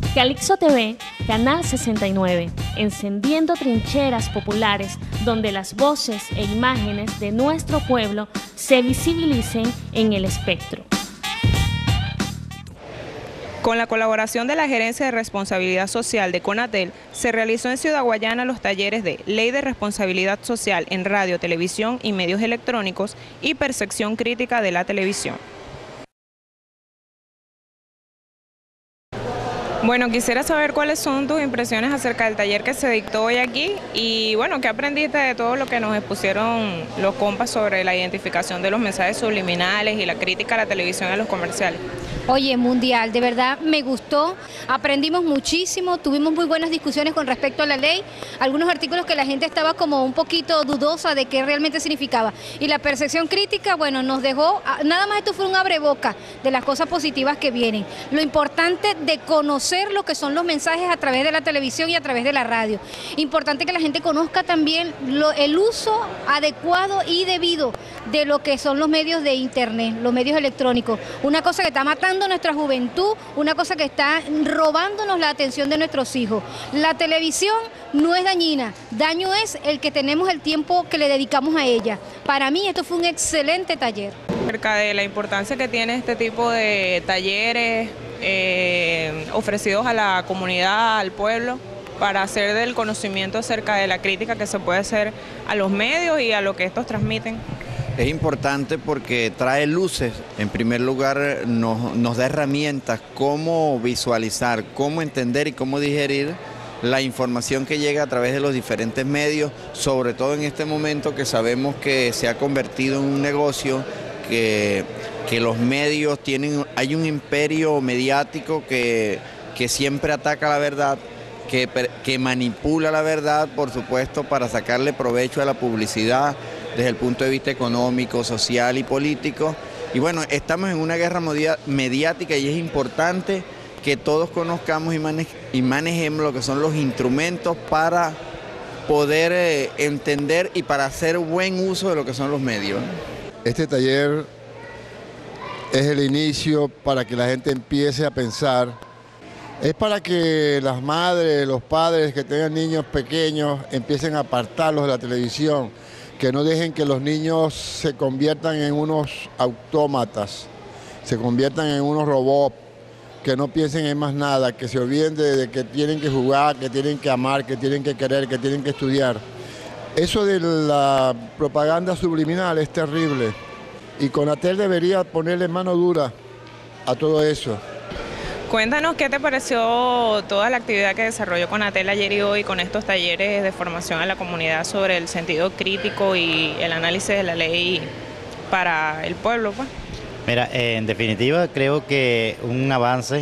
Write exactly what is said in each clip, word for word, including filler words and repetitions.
Calixto T V, Canal sesenta y nueve, encendiendo trincheras populares donde las voces e imágenes de nuestro pueblo se visibilicen en el espectro. Con la colaboración de la Gerencia de Responsabilidad Social de CONATEL, se realizó en Ciudad Guayana los talleres de Ley de Responsabilidad Social en Radio, Televisión y Medios Electrónicos y Percepción Crítica de la Televisión. Bueno, quisiera saber cuáles son tus impresiones acerca del taller que se dictó hoy aquí y bueno, ¿qué aprendiste de todo lo que nos expusieron los compas sobre la identificación de los mensajes subliminales y la crítica a la televisión y a los comerciales? Oye, mundial, de verdad me gustó, aprendimos muchísimo, tuvimos muy buenas discusiones con respecto a la ley, algunos artículos que la gente estaba como un poquito dudosa de qué realmente significaba. Y la percepción crítica, bueno, nos dejó, nada más esto fue un abreboca de las cosas positivas que vienen. Lo importante de conocer lo que son los mensajes a través de la televisión y a través de la radio. Importante que la gente conozca también lo, el uso adecuado y debido de lo que son los medios de internet, los medios electrónicos. Una cosa que está matando nuestra juventud, una cosa que está robándonos la atención de nuestros hijos. La televisión no es dañina, daño es el que tenemos el tiempo que le dedicamos a ella. Para mí esto fue un excelente taller. Acerca de la importancia que tiene este tipo de talleres eh, ofrecidos a la comunidad, al pueblo, para hacer del conocimiento acerca de la crítica que se puede hacer a los medios y a lo que estos transmiten. Es importante porque trae luces, en primer lugar nos, nos da herramientas cómo visualizar, cómo entender y cómo digerir la información que llega a través de los diferentes medios, sobre todo en este momento que sabemos que se ha convertido en un negocio, que, que los medios tienen, hay un imperio mediático que, que siempre ataca la verdad, que, que manipula la verdad, por supuesto, para sacarle provecho a la publicidad, desde el punto de vista económico, social y político. Y bueno, estamos en una guerra mediática y es importante que todos conozcamos y, mane y manejemos lo que son los instrumentos para poder eh, entender y para hacer buen uso de lo que son los medios. Este taller es el inicio para que la gente empiece a pensar. Es para que las madres, los padres que tengan niños pequeños empiecen a apartarlos de la televisión, que no dejen que los niños se conviertan en unos autómatas, se conviertan en unos robots, que no piensen en más nada, que se olviden de, de que tienen que jugar, que tienen que amar, que tienen que querer, que tienen que estudiar. Eso de la propaganda subliminal es terrible y CONATEL debería ponerle mano dura a todo eso. Cuéntanos qué te pareció toda la actividad que desarrolló CONATEL ayer y hoy con estos talleres de formación a la comunidad sobre el sentido crítico y el análisis de la ley para el pueblo, pues. Mira, en definitiva creo que un avance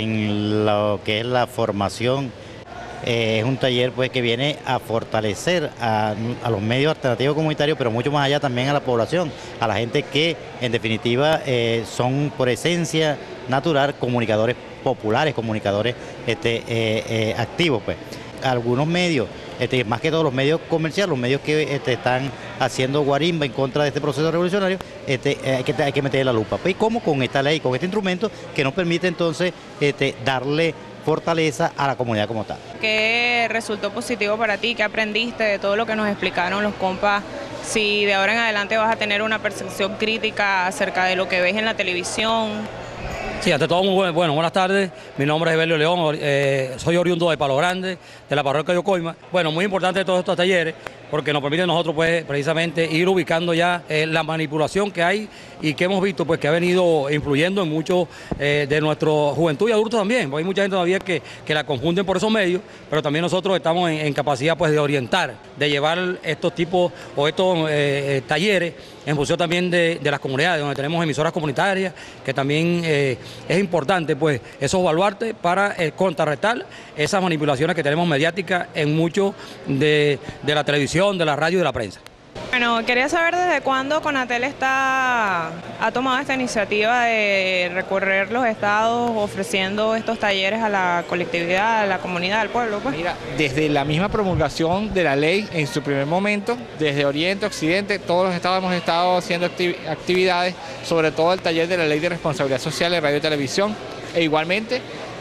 en lo que es la formación eh, es un taller pues que viene a fortalecer a, a los medios alternativos comunitarios, pero mucho más allá también a la población, a la gente que en definitiva eh, son por esencia natural comunicadores populares, comunicadores este, eh, eh, activos, pues. Algunos medios, este, más que todos los medios comerciales, los medios que este, están haciendo guarimba en contra de este proceso revolucionario, este, hay, que, hay que meterle la lupa. Pues, ¿y cómo? Con esta ley, con este instrumento que nos permite entonces este, darle fortaleza a la comunidad como tal. ¿Qué resultó positivo para ti? ¿Qué aprendiste de todo lo que nos explicaron los compas? Si de ahora en adelante vas a tener una percepción crítica acerca de lo que ves en la televisión. Sí, ante todo, muy bueno, bueno, buenas tardes. Mi nombre es Evelio León, eh, soy oriundo de Palo Grande, de la parroquia de Ocoima. Bueno, muy importante todos estos talleres, porque nos permiten nosotros, pues, precisamente ir ubicando ya eh, la manipulación que hay y que hemos visto, pues, que ha venido influyendo en muchos eh, de nuestra juventud y adultos también, porque hay mucha gente todavía que, que la confunden por esos medios, pero también nosotros estamos en, en capacidad, pues, de orientar, de llevar estos tipos o estos eh, talleres en función también de, de las comunidades, donde tenemos emisoras comunitarias, que también eh, es importante, pues, esos baluartes para eh, contrarrestar esas manipulaciones que tenemos mediáticas en mucho de, de la televisión, de la radio y de la prensa. Bueno, quería saber desde cuándo CONATEL está, ha tomado esta iniciativa de recorrer los estados ofreciendo estos talleres a la colectividad, a la comunidad, al pueblo, pues. Mira, desde la misma promulgación de la ley en su primer momento, desde Oriente, Occidente, todos los estados hemos estado haciendo activ actividades, sobre todo el taller de la Ley de Responsabilidad Social en Radio y Televisión, e igualmente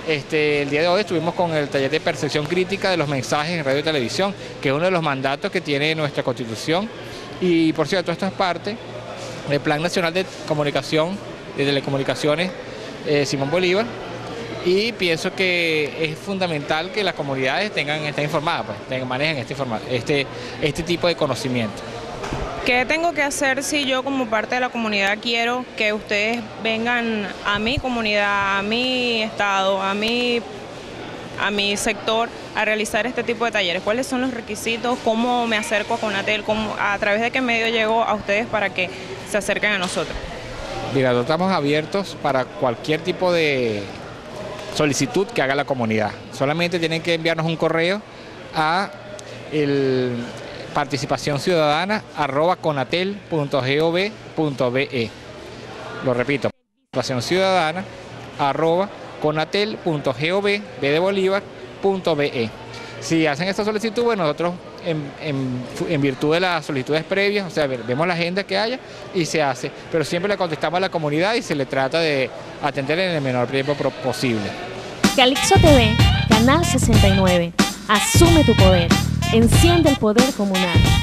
Este, el día de hoy estuvimos con el taller de percepción crítica de los mensajes en radio y televisión, que es uno de los mandatos que tiene nuestra Constitución. Y por cierto, esto es parte del Plan Nacional de Comunicación, de Telecomunicaciones eh, Simón Bolívar. Y pienso que es fundamental que las comunidades tengan, estén informadas, pues, tengan, manejen este, este, este tipo de conocimiento. ¿Qué tengo que hacer si yo como parte de la comunidad quiero que ustedes vengan a mi comunidad, a mi estado, a mi, a mi sector a realizar este tipo de talleres? ¿Cuáles son los requisitos? ¿Cómo me acerco a Conatel? ¿Cómo, a través de qué medio llego a ustedes para que se acerquen a nosotros? Mira, nosotros estamos abiertos para cualquier tipo de solicitud que haga la comunidad. Solamente tienen que enviarnos un correo a el participación ciudadana arroba conatel punto gov punto be. Lo repito, participación ciudadana arroba conatel punto gov, B de Bolívar, punto be. Si hacen esta solicitud, bueno, nosotros en, en, en virtud de las solicitudes previas, o sea, vemos la agenda que haya y se hace, pero siempre le contestamos a la comunidad y se le trata de atender en el menor tiempo posible. Calixto T V, Canal sesenta y nueve. Asume tu poder. Enciende el poder comunal.